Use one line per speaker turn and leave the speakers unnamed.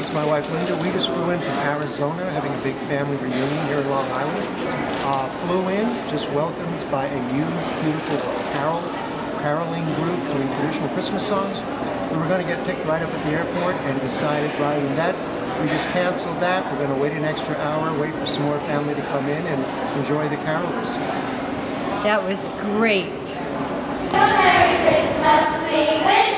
is my wife Linda. We just flew in from Arizona, having a big family reunion here in Long Island. Flew in, just welcomed by a huge, beautiful caroling group doing traditional Christmas songs. We were going to get picked right up at the airport and decided rather than that, we just canceled that. We're going to wait an extra hour, wait for some more family to come in and enjoy the carolers.
That was great.
Merry Christmas, we wish